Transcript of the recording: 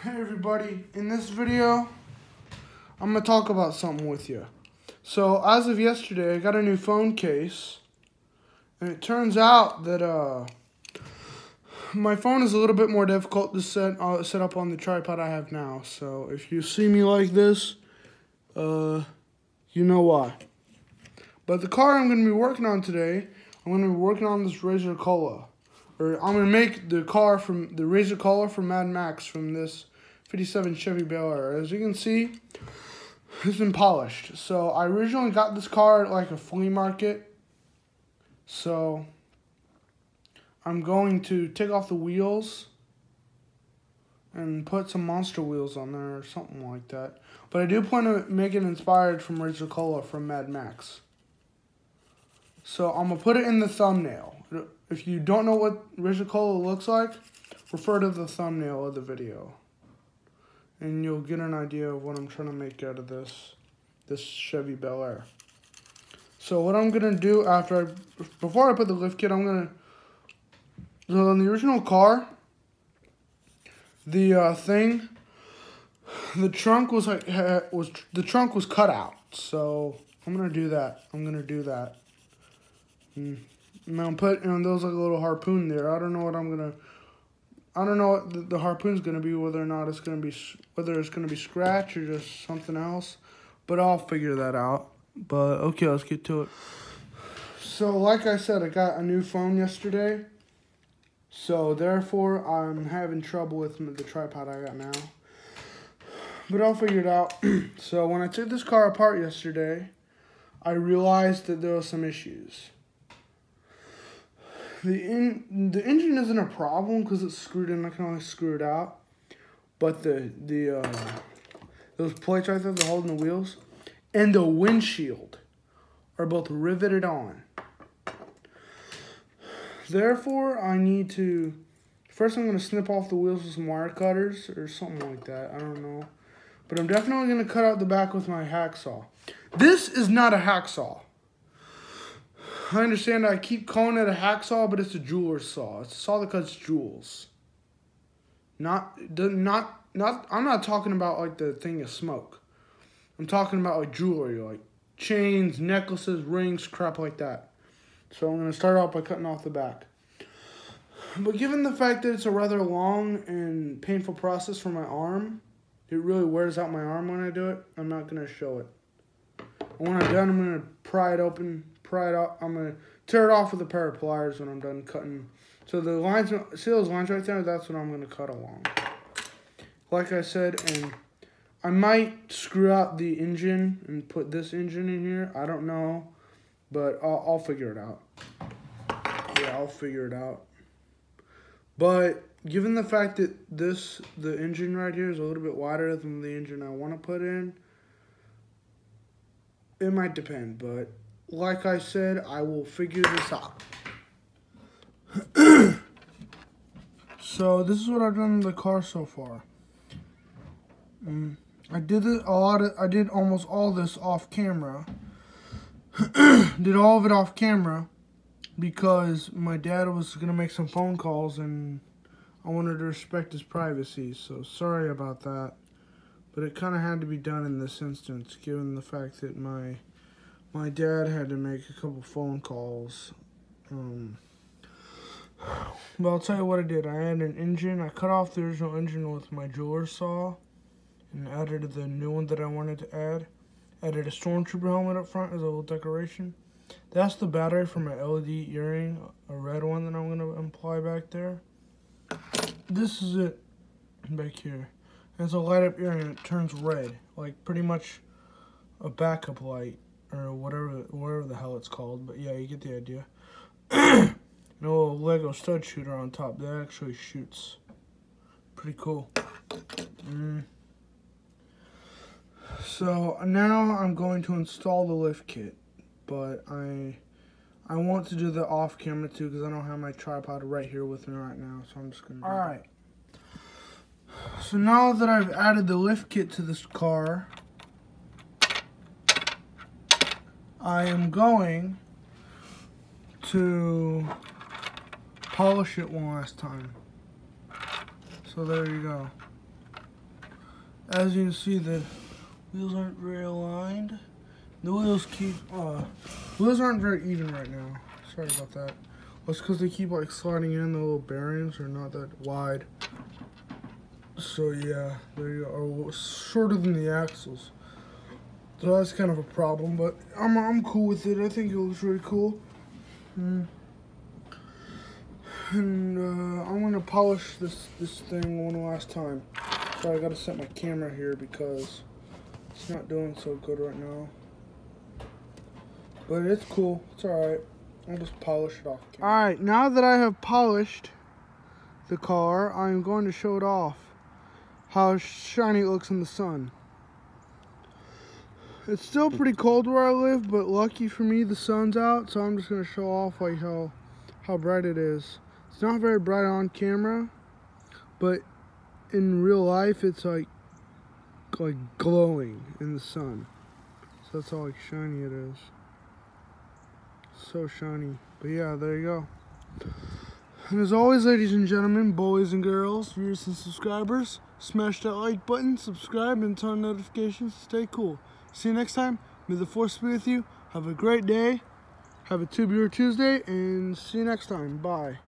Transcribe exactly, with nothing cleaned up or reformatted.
Hey everybody, in this video, I'm going to talk about something with you. So, as of yesterday, I got a new phone case, and it turns out that uh, my phone is a little bit more difficult to set, uh, set up on the tripod I have now. So, if you see me like this, uh, you know why. But the car I'm going to be working on today, I'm going to be working on this Razor Cola. Or I'm going to make the car from, the Razor Cola from Mad Max from this fifty-seven Chevy Bel Air. As you can see, it's been polished. So I originally got this car at like a flea market. So I'm going to take off the wheels and put some monster wheels on there or something like that. But I do plan to make it inspired from Razor Cola from Mad Max. So I'm going to put it in the thumbnail. If you don't know what Razor Cola looks like, refer to the thumbnail of the video. And you'll get an idea of what I'm trying to make out of this, this Chevy Bel Air. So what I'm going to do after I, before I put the lift kit, I'm going to, so in the original car, the uh, thing, the trunk was like, was, the trunk was cut out. So I'm going to do that. I'm going to do that. And I'm putting on those like a little harpoon there. I don't know what I'm going to, I don't know what the, the harpoon's going to be, whether or not it's going to be, whether it's going to be scratch or just something else. But I'll figure that out. But, okay, let's get to it. So, like I said, I got a new phone yesterday. So, therefore, I'm having trouble with the tripod I got now. But I'll figure it out. So, when I took this car apart yesterday, I realized that there were some issues. The in the engine isn't a problem because it's screwed in. I can only screw it out. But the the uh, those plates right there, they're holding the wheels, and the windshield are both riveted on. Therefore, I need to first. I'm going to snip off the wheels with some wire cutters or something like that. I don't know, but I'm definitely going to cut out the back with my hacksaw. This is not a hacksaw. I understand I keep calling it a hacksaw, but it's a jeweler's saw. It's a saw that cuts jewels. Not, not, not, I'm not talking about like the thing of smoke. I'm talking about like jewelry, like chains, necklaces, rings, crap like that. So I'm going to start off by cutting off the back. But given the fact that it's a rather long and painful process for my arm, it really wears out my arm when I do it, I'm not going to show it. And when I'm done, I'm going to pry it open, pry it off. I'm going to tear it off with a pair of pliers when I'm done cutting. So the lines, see those lines right there? That's what I'm going to cut along. Like I said, and I might screw out the engine and put this engine in here. I don't know, but I'll, I'll figure it out. Yeah, I'll figure it out. But given the fact that this, the engine right here is a little bit wider than the engine I want to put in, it might depend, but like I said, I will figure this out. So this is what I've done in the car so far. Um, I did it a lot. Of, I did almost all this off camera. Did all of it off camera because my dad was gonna make some phone calls and I wanted to respect his privacy. So sorry about that. But it kind of had to be done in this instance, given the fact that my my dad had to make a couple phone calls. Um, but I'll tell you what I did. I had an engine. I cut off the original engine with my jeweler's saw and added the new one that I wanted to add. Added a Stormtrooper helmet up front as a little decoration. That's the battery for my L E D earring, a red one that I'm going to apply back there. This is it back here. It's a light up earring and it turns red, like pretty much a backup light or whatever, whatever the hell it's called. But yeah, you get the idea. And a little Lego stud shooter on top that actually shoots. Pretty cool. Mm. So now I'm going to install the lift kit, but I I want to do the off camera too because I don't have my tripod right here with me right now. So I'm just gonna. All right. So now that I've added the lift kit to this car, I am going to polish it one last time. So there you go. As you can see, the wheels aren't very aligned. The wheels keep, uh, wheels aren't very even right now. Sorry about that. Well, it's because they keep like sliding in. The little bearings are not that wide. So yeah, they are shorter than the axles. So that's kind of a problem, but I'm I'm cool with it. I think it looks really cool. Mm. And uh, I'm gonna polish this this thing one last time. So I gotta set my camera here because it's not doing so good right now. But it's cool. It's alright. I'll just polish it off. Alright, now that I have polished the car, I'm going to show it off. How shiny it looks in the sun. It's still pretty cold where I live, but lucky for me the sun's out, so I'm just going to show off like how, how bright it is. It's not very bright on camera, but in real life it's like like glowing in the sun. So that's how like shiny it is. So shiny. But yeah, there you go. And as always, ladies and gentlemen, boys and girls, viewers and subscribers, smash that like button, subscribe, and turn on notifications. Stay cool. See you next time. May the force be with you. Have a great day. Have a Tubular Tuesday, and see you next time. Bye.